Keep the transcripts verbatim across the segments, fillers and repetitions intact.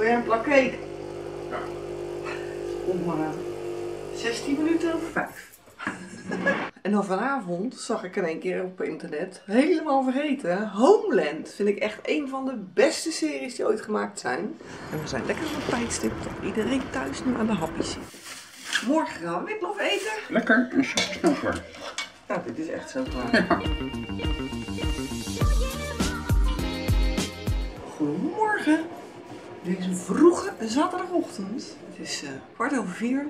Wil jij een plak cake? Ja. Om uh, zestien minuten over vijf. En dan vanavond zag ik in één keer op internet, helemaal vergeten, Homeland. Vind ik echt een van de beste series die ooit gemaakt zijn. En we zijn lekker op het tijdstip dat iedereen thuis nu aan de hapjes zit. Morgen gaan we witlof eten. Lekker en snel voor. Nou, dit is echt zo klaar. Ja. Goedemorgen. Deze vroege zaterdagochtend. Het is uh, kwart over vier.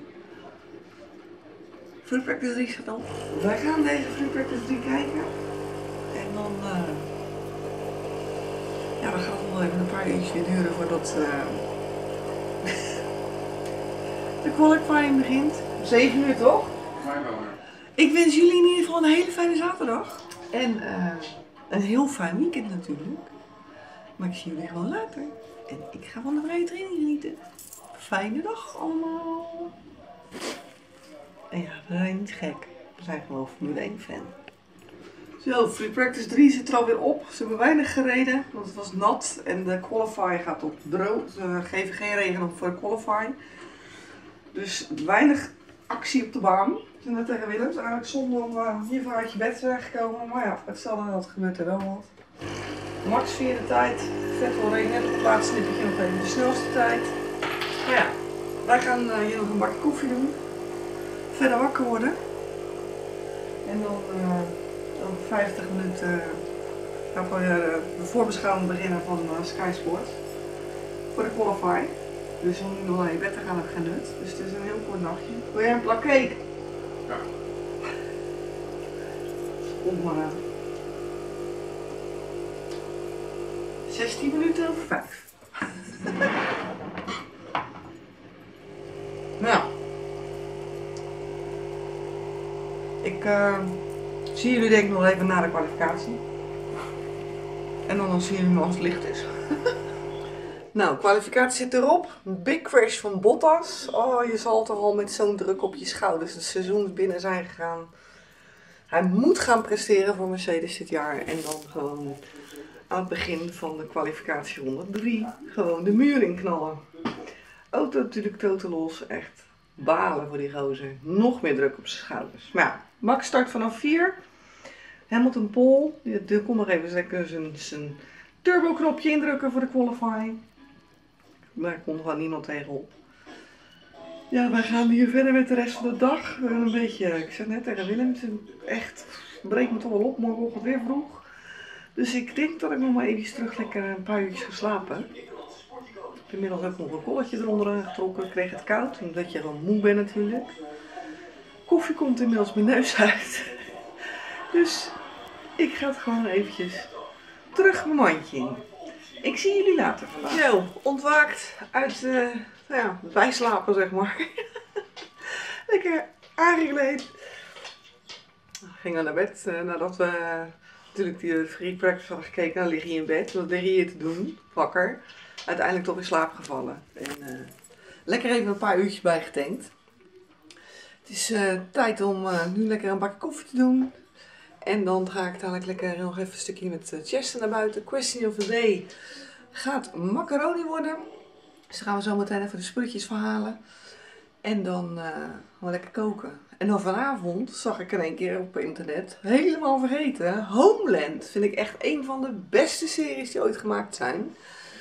Fruit Practice drie staat op. Wij gaan deze Fruit Practice drie kijken. En dan, uh, ja, dan gaat het wel even een paar uurtjes weer duren voordat uh, de qualifying begint. zeven uur toch? Ik wens jullie in ieder geval een hele fijne zaterdag. En uh, een heel fijn weekend natuurlijk. Maar ik zie jullie gewoon later. En ik ga van de vrije training genieten. Fijne dag allemaal. En ja, we zijn niet gek. We zijn gewoon Formule één fan. Zo, Free Practice drie zit er alweer op. Ze hebben weinig gereden, want het was nat. En de qualify gaat op droog. Ze geven geen regen op voor de qualify. Dus weinig actie op de baan. We zijn net tegen Willem. Het is eigenlijk zonde om uh, hiervoor uit je bed te zijn gekomen. Maar ja, hetzelfde dat gebeurt er wel wat. Max vierde tijd. Vettel reed net op het laatste nippertje nog even de snelste tijd. Maar ja, wij gaan uh, hier nog een bakje koffie doen. Verder wakker worden. En dan uh, over vijftig minuten uh, gaan we weer uh, de voorbeschouwing beginnen van uh, Sky Sport. Voor de qualify. Dus om nu nog naar je bed te gaan heb ik geen nut. Dus het is een heel kort nachtje. Wil jij een plak cake? Ja. Om uh, zestien minuten over vijf. Nou. Ik uh, zie jullie denk ik nog even na de kwalificatie. En dan, dan zien jullie me als het licht is. Nou, kwalificatie zit erop. Een big crash van Bottas. Oh, je zal toch al met zo'n druk op je schouders het seizoen binnen zijn gegaan. Hij moet gaan presteren voor Mercedes dit jaar. En dan gewoon aan het begin van de kwalificatieronde drie gewoon de muur in knallen. Auto natuurlijk totaal los. Echt balen voor die gozer. Nog meer druk op zijn schouders. Maar ja, Max start vanaf vier. Hamilton pole. Die kon nog even lekker zijn, zijn turbo knopje indrukken voor de qualifying. Daar kon gewoon niemand tegenop. Ja, wij gaan hier verder met de rest van de dag. We hebben een beetje, ik zeg net tegen Willem, echt breekt me toch wel op. Morgenochtend weer vroeg. Dus ik denk dat ik nog maar even terug lekker een paar uurtjes ga slapen. Ik heb inmiddels ook nog een kolletje eronder aangetrokken. Ik kreeg het koud, omdat je gewoon moe bent natuurlijk. Koffie komt inmiddels mijn neus uit. Dus ik ga het gewoon eventjes terug mijn mandje in. Ik zie jullie later vandaag. Zo, ontwaakt uit uh, nou ja, bijslapen zeg maar. Lekker aangekleed. Ging naar bed uh, nadat we uh, natuurlijk die Free Practice hadden gekeken. Dan lig je in bed. Wat lig je hier te doen? Wakker. Uiteindelijk toch in slaap gevallen. En uh, lekker even een paar uurtjes bijgetankt. Het is uh, tijd om uh, nu lekker een bakje koffie te doen. En dan ga ik dadelijk lekker nog even een stukje met uh, Chester naar buiten. Question of the day gaat macaroni worden. Dus dan gaan we zo meteen even de spulletjes verhalen. En dan uh, gaan we lekker koken. En dan vanavond zag ik in één keer op internet, helemaal vergeten, Homeland. Vind ik echt een van de beste series die ooit gemaakt zijn.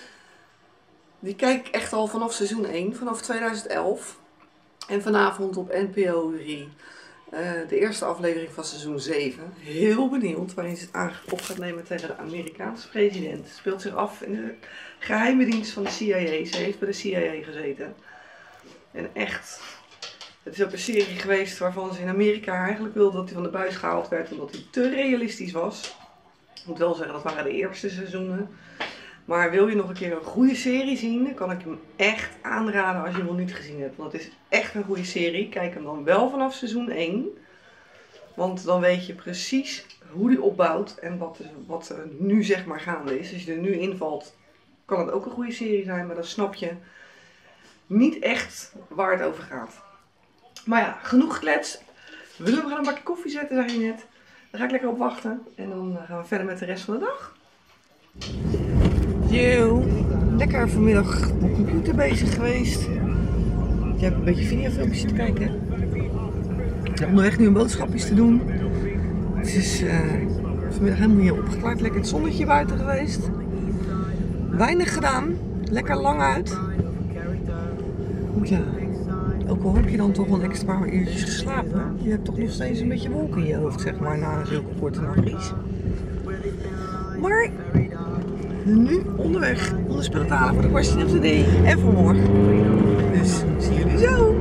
Die kijk ik echt al vanaf seizoen één, vanaf tweeduizend elf. En vanavond op N P O drie. Uh, de eerste aflevering van seizoen zeven. Heel benieuwd waarin ze het op gaat nemen tegen de Amerikaanse president. Het speelt zich af in de geheime dienst van de C I A. Ze heeft bij de C I A gezeten. En echt, het is ook een serie geweest waarvan ze in Amerika eigenlijk wilden dat hij van de buis gehaald werd. Omdat hij te realistisch was. Ik moet wel zeggen, dat waren de eerste seizoenen. Maar wil je nog een keer een goede serie zien, dan kan ik hem echt aanraden als je hem nog niet gezien hebt. Want het is echt een goede serie. Kijk hem dan wel vanaf seizoen één. Want dan weet je precies hoe die opbouwt en wat, wat er nu zeg maar gaande is. Als je er nu invalt, kan het ook een goede serie zijn. Maar dan snap je niet echt waar het over gaat. Maar ja, genoeg gekletst. Willen we gaan een bakje koffie zetten, zei je net. Daar ga ik lekker op wachten. En dan gaan we verder met de rest van de dag. Yo, lekker vanmiddag op de computer bezig geweest. Je hebt een beetje videofilmpjes te kijken. Ik heb onderweg nu een boodschapjes te doen. Het is uh, vanmiddag helemaal niet opgeklaard. Lekker het zonnetje buiten geweest. Weinig gedaan. Lekker lang uit. Ja. Ook al heb je dan toch een extra paar uurtjes geslapen. Je hebt toch nog steeds een beetje wolken in je hoofd, zeg maar, na zulke korte nachtjes. Maar nu onderweg om de spullen te halen voor de question of the day en voor morgen. Dus zie jullie zo!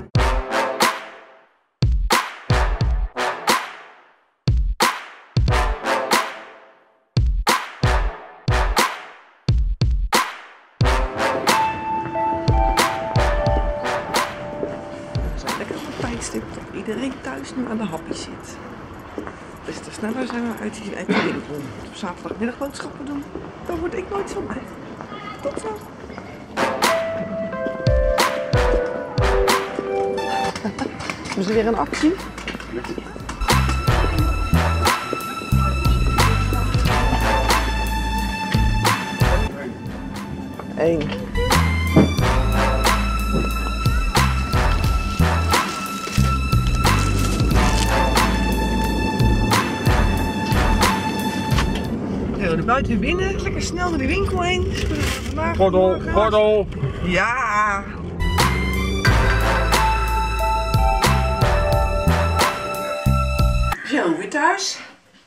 Lekker op een tijdstip dat iedereen thuis nu aan de hapjes zit. Dus te sneller zijn we uit die, uit die winkel. Op zaterdagmiddag boodschappen doen, daar word ik nooit van blij. Tot zo! Hebben ze weer een actie? Eén. De buiten weer binnen, lekker snel door de winkel heen. Gordel, gordel! Ja! Zo, weer thuis.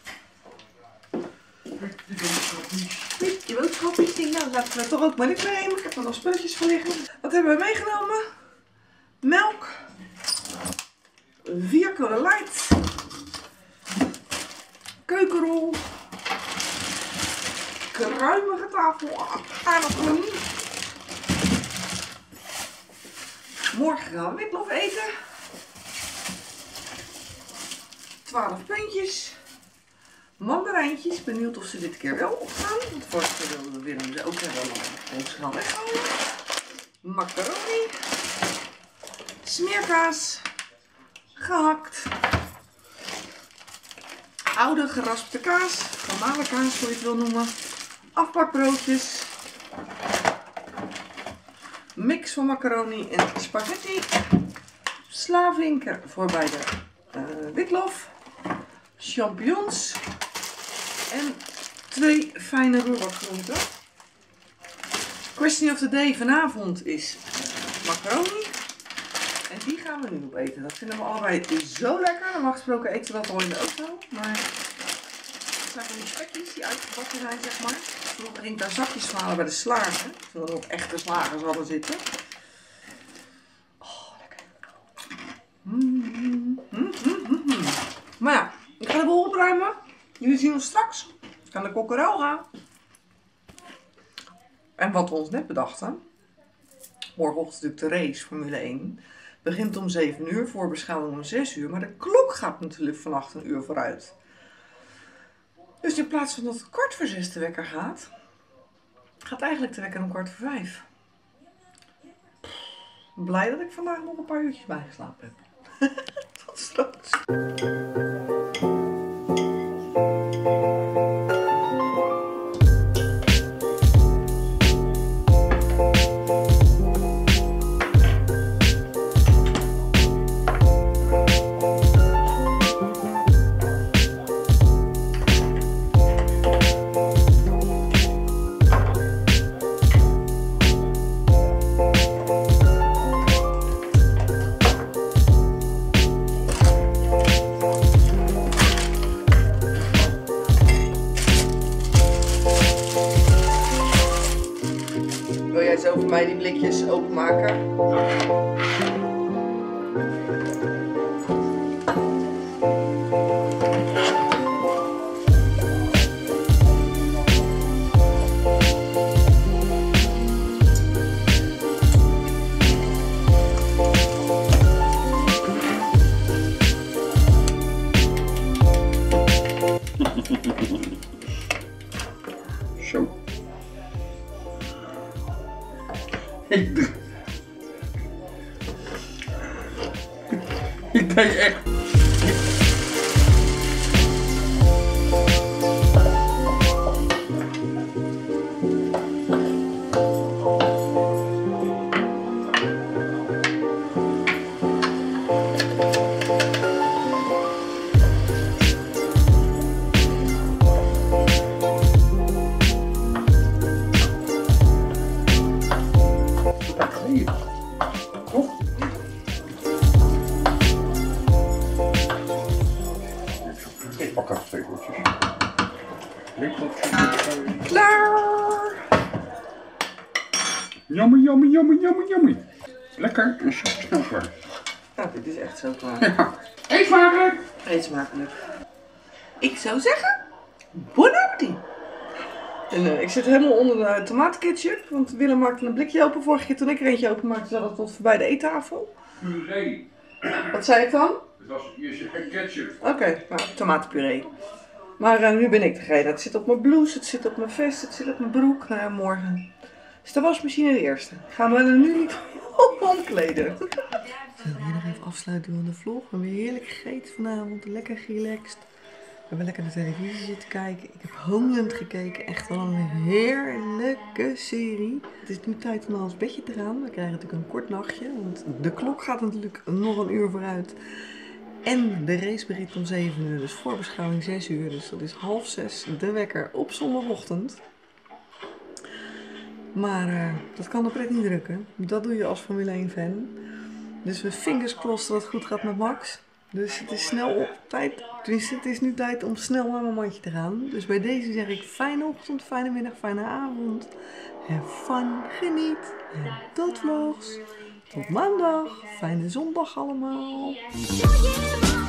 Met je boodschapjes. Nou, laten we het toch ook maar niet nemen. Ik heb er nog spulletjes voor liggen. Wat hebben we meegenomen? Melk. Vier Cola Light. Keukenrol. Ruimige tafel, aardappelen. Morgen gaan we witlof eten. twaalf puntjes. Mandarijntjes, benieuwd of ze dit keer wel opgaan. Want vorige keer wilden we willen ze ook hebben, maar ons gaan weghalen. Macaroni. Smeerkaas. Gehakt. Oude geraspte kaas. Gemalen kaas, hoe je het wil noemen. Afbakbroodjes. Mix van macaroni en spaghetti. Slavinken voor bij de uh, witlof. Champignons. En twee fijne rooibakgroenten. Question of the day vanavond is uh, macaroni. En die gaan we nu opeten. Dat vinden we allebei zo lekker. Normaal gesproken eten we dat al in de auto. Maar het zijn van die spekjes die uitgebakken zijn, zeg maar. Vroeger ging ik daar zakjes van halen bij de slager. Terwijl er ook echte slagers hadden zitten. Oh, lekker. Mm, mm, mm, mm, mm. Maar ja, ik ga de boel opruimen. Jullie zien ons straks. Ik ga naar Kokkerel gaan. En wat we ons net bedachten. Morgenochtend natuurlijk de race, Formule één. Begint om zeven uur, voorbeschouwing om zes uur. Maar de klok gaat natuurlijk vannacht een uur vooruit. Dus in plaats van dat het kwart voor zes de wekker gaat, gaat eigenlijk de wekker om kwart voor vijf. Blij dat ik vandaag nog een paar uurtjes bijgeslapen heb. Tot straks. Wil jij zo voor mij die blikjes openmaken? Zo. Ik, ik deed echt. tijd geleden. Toch? Ik pak even twee bordjes. Klaar! Yummy, yummy, yummy, yummy, yummy. Lekker en snel klaar. Nou, dit is echt zo klaar. Ja. Eet smakelijk! Eet smakelijk. Ik zou zeggen, bon appetit! En uh, ik zit helemaal onder de tomatenketchup, want Willem maakte een blikje open. Vorige keer toen ik er eentje open maakte, zat het tot voorbij de eettafel. Puree. Wat zei ik dan? Het was eerst geen ketchup. Oké, okay, nou, tomatenpuree. Maar uh, nu ben ik degene. Het zit op mijn blouse, het zit op mijn vest, het zit op mijn broek. Nou ja, morgen is de wasmachine de eerste. Gaan we er nu niet omkleden. Ik wil hier nog even afsluiten van de vlog. We hebben heerlijk gegeten vanavond, lekker relaxed. We hebben lekker de televisie zitten kijken. Ik heb Homeland gekeken. Echt wel een heerlijke serie. Het is nu tijd om naar ons bedje te gaan. We krijgen natuurlijk een kort nachtje. Want de klok gaat natuurlijk nog een uur vooruit. En de race begint om zeven uur. Dus voorbeschouwing zes uur. Dus dat is half zes de wekker op zondagochtend. Maar uh, dat kan de pret niet drukken. Dat doe je als Formule één fan. Dus we fingers crossed dat het goed gaat met Max. Dus het is snel op tijd. Dus het is nu tijd om snel naar mijn mandje te gaan. Dus bij deze zeg ik fijne ochtend, fijne middag, fijne avond. Have fun, geniet. En tot vlogs. Tot maandag. Fijne zondag allemaal.